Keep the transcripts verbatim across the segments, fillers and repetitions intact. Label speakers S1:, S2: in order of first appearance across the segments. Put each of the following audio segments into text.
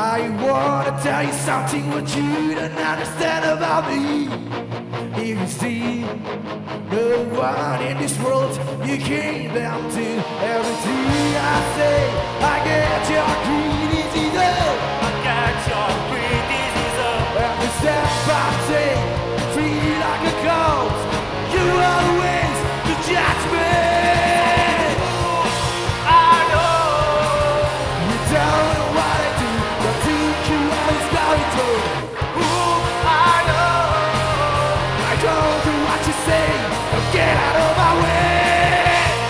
S1: I wanna tell you something what you don't understand about me. You see, no one in this world you came down to. Everything I say, I get your criticism.
S2: I got your criticism.
S1: Every step I take, free like a ghost. You always the judgment.
S2: I know.
S1: You don't know what I do, but think you always going to.
S2: I know.
S1: I don't do what you say, but get out of my way.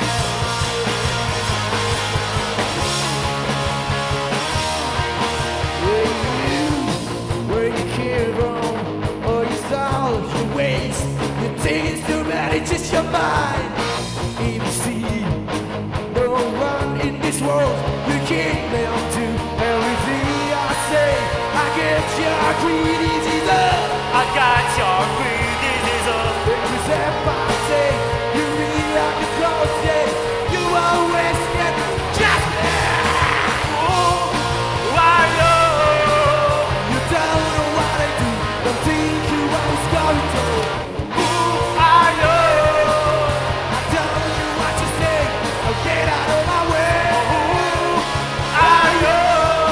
S1: Where you, where you came from, or you saw your ways. You think it's too bad, it's just your mind. If you see, no one in this world you can't down to. Everything I say, I get your criticism.
S2: I got your criticism.
S1: Every step I say, you feel like a ghost, yeah. You always get judgment.
S2: I know.
S1: You don't know what I do, don't think you always going to.
S2: I know.
S1: I don't do what you say, I'll get out of my way.
S2: I know.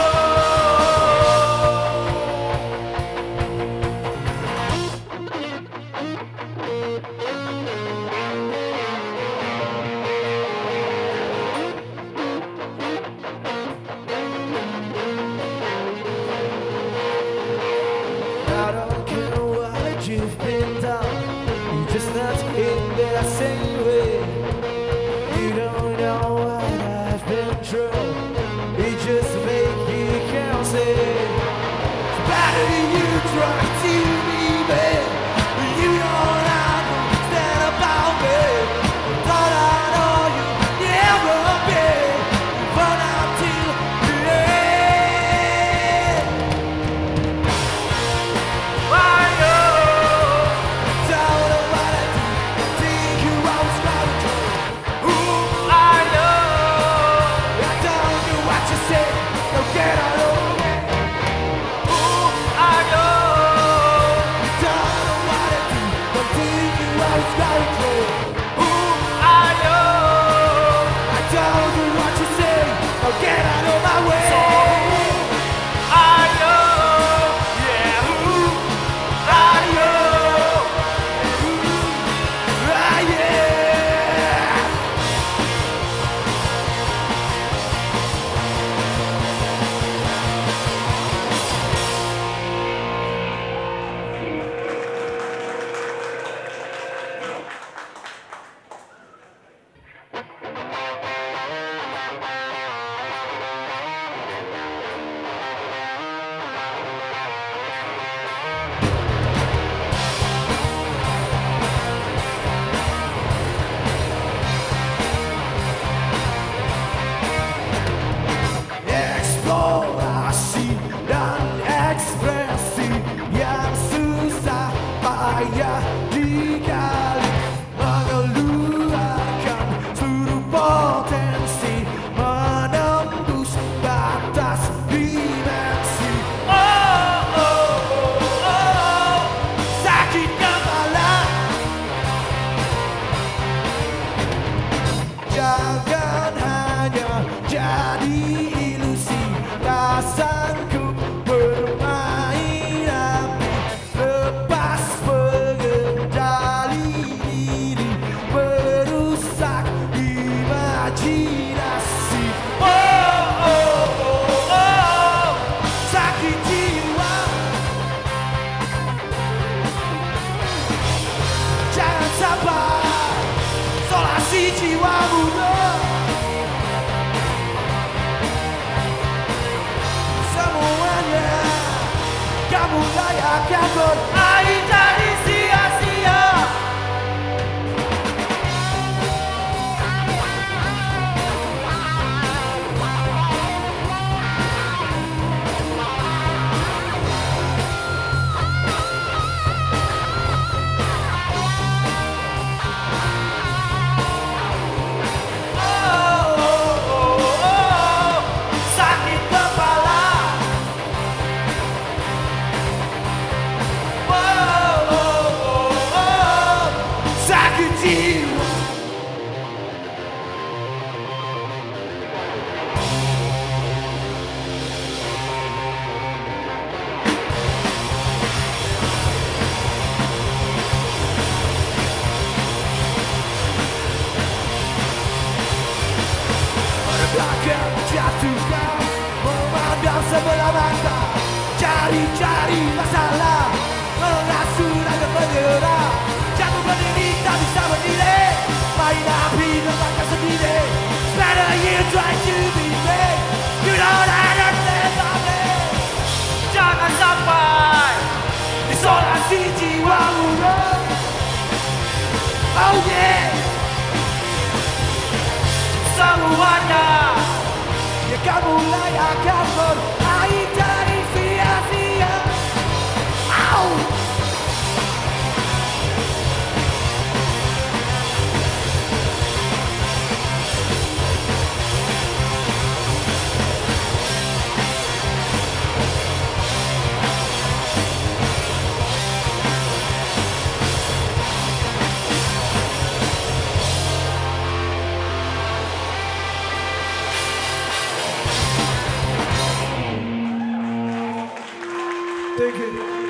S1: I don't care what you've been done, you're just not in the same way. You don't know what I've been through, it just make you can't say. It's better you try to be bad, you don't understand about me. Thought I know you never be, but until the end.
S2: I know.
S1: Don't know what I do, think you always going to.
S2: I know.
S1: I don't do what you say, no get out of the way.
S2: I know.
S1: Don't know what I do, don't think you always going to.
S2: I know.
S1: I don't do what you say, no get out of my way.
S2: I know. Yeah. I know.
S1: Ah, yeah. Eksplorasi dan ekspresi yang susah payah digali, mengeluarkan seluruh potensi, menembus batas dimensi.
S2: Oh, oh, oh, oh.
S1: Sakit kepala, jangan hanya jadi ilusi. Tak sanggup bermain api, lepas pengendali diri, merusak imajinasi. Oh, oh, oh, oh, sakit jiwa. Jangan sabar, isolasi jiwamu. Semuanya kamu layakan berakhir dari sia-sia.
S2: Oh, oh, oh, oh. Sakit kepala.
S1: Kau sebelah mata cari-cari masalah, mengasur dan menyerah, jatuh berdiri tak bisa berdiri, main api terbakar sendiri. Spend a year trying to be me, you don't understand me.
S2: Jangan sampai
S1: Isolasi jiwa urung. Oh yeah,
S2: semuanya
S1: ya kamu layak akan berakhir dari sia-sia. Au. Thank you.